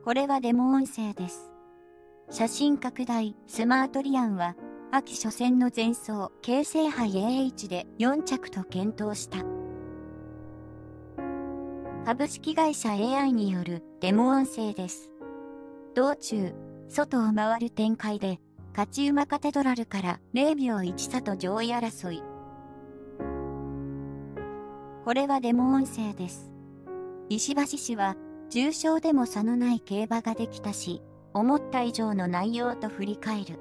これはデモ音声です。写真拡大、スマートリアンは、秋初戦の前走、京成杯 AH で4着と健闘した。株式会社 AI によるデモ音声です。道中、外を回る展開で、勝ち馬カテドラルから0秒1差と上位争い。これはデモ音声です。石橋氏は、重賞でも差のない競馬ができたし、思った以上の内容と振り返る。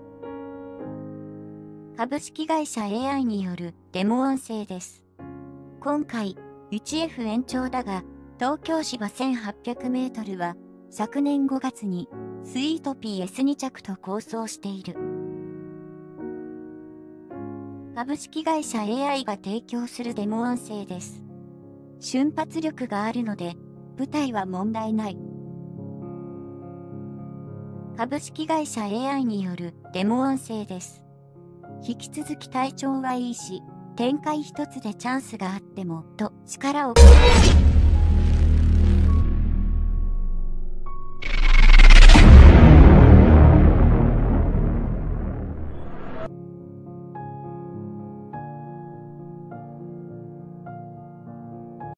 株式会社 AI によるデモ音声です。今回、1F 延長だが、東京芝1800メートルは、昨年5月に、スイートピー S2 着と構想している。株式会社 AI が提供するデモ音声です。瞬発力があるので、舞台は問題ない。株式会社 AI によるデモ音声です。引き続き体調はいいし、展開一つでチャンスがあっても、と力を。